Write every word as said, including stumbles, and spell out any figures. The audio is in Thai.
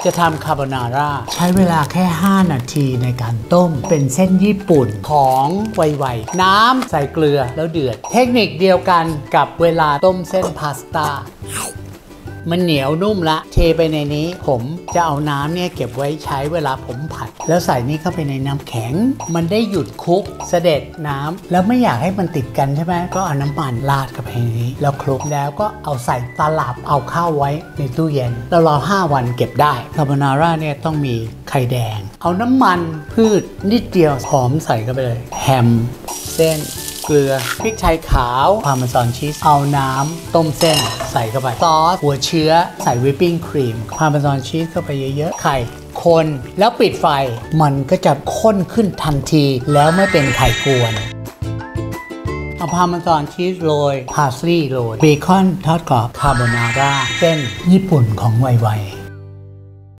จะทำคาโบนาร่าใช้เวลาแค่ห้านาทีในการต้มเป็นเส้นญี่ปุ่นของไวๆน้ำใส่เกลือแล้วเดือดเทคนิคเดียวกันกับเวลาต้มเส้นพาสต้ามันเหนียวนุ่มละเทไปในนี้ผมจะเอาน้ำเนี่ยเก็บไว้ใช้เวลาผมผัดแล้วใส่นี่เข้าไปในน้ำแข็งมันได้หยุดคุกเสด็จน้ำแล้วไม่อยากให้มันติดกันใช่ไหมก็เอาน้ำมันราดเข้าไปในนี้แล้วคลุกแล้วก็เอาใส่ตลับเอาเข้าไว้ในตู้เย็นแล้วรอห้าวันเก็บได้คาโบนาร่าเนี่ยต้องมีไข่แดงเอาน้ำมันพืชนิดเดียวหอมใส่เข้าไปเลยแฮมเส้นเกลือพริกไทยขาวพาร์เมซานชีสเอาน้ำต้มเส้นใส่เข้าไปซอสหัวเชื้อใส่วิปปิ้งครีมพาร์เมซานชีสเข้าไปเยอะๆไข่คนแล้วปิดไฟมันก็จะข้นขึ้นทันทีแล้วไม่เป็นไข่กวนเอาพาร์เมซานชีสโรยพาสลีย์โรยเบคอนทอดกรอบคาโบนาร่าเส้นญี่ปุ่นของไวๆ